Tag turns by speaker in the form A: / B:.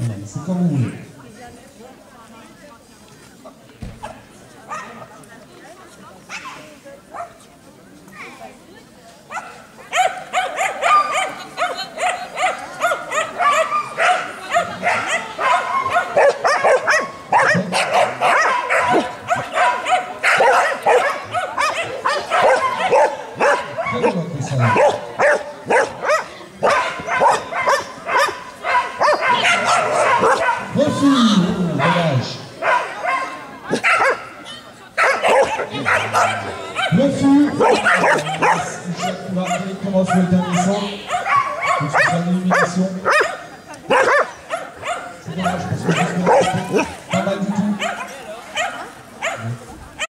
A: Voilà, c'est comme vous voulez. Comment se fait le dernier son? Une élimination.